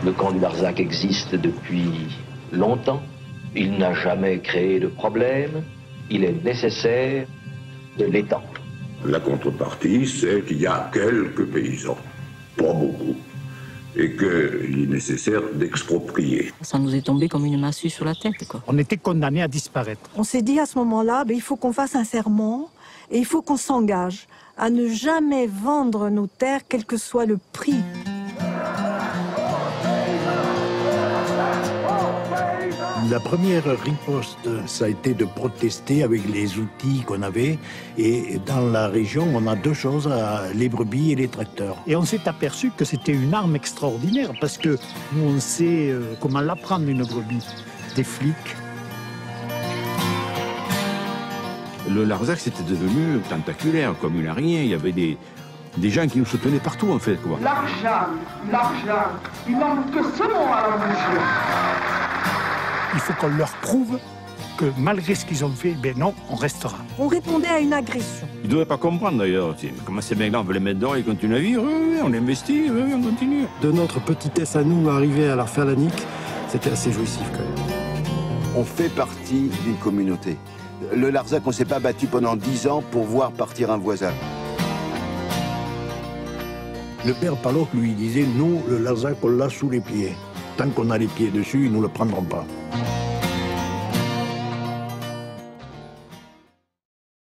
Le camp du Larzac existe depuis longtemps. Il n'a jamais créé de problème. Il est nécessaire de l'étendre. La contrepartie, c'est qu'il y a quelques paysans, pas beaucoup, et qu'il est nécessaire d'exproprier. Ça nous est tombé comme une massue sur la tête, quoi. On était condamnés à disparaître. On s'est dit à ce moment-là, il faut qu'on fasse un serment et il faut qu'on s'engage à ne jamais vendre nos terres, quel que soit le prix. La première riposte, ça a été de protester avec les outils qu'on avait. Et dans la région, on a deux choses, les brebis et les tracteurs. Et on s'est aperçu que c'était une arme extraordinaire parce que nous, on sait comment la prendre, une brebis. Des flics. Le Larzac, c'était devenu tentaculaire, comme une araignée. Il y avait des gens qui nous soutenaient partout, en fait, quoi. L'argent, il manque que ce mot à la bouche. Il faut qu'on leur prouve que malgré ce qu'ils ont fait, non, on restera. On répondait à une agression. Ils ne devaient pas comprendre d'ailleurs. Comment ces mecs-là, on veut les mettre dehors, ils continuent à vivre, oui, on investit, oui, on continue. De notre petitesse à nous, arriver à la Falanique, c'était assez jouissif quand même. On fait partie d'une communauté. Le Larzac, on ne s'est pas battu pendant 10 ans pour voir partir un voisin. Le père Palloc lui disait, nous, le Larzac, on l'a sous les pieds. Tant qu'on a les pieds dessus, ils ne nous le prendront pas.